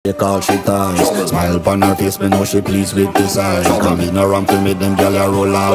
Take all she ties. Smile upon her face, me know she pleased with this eye. Come in around to me, them gyal a roll out.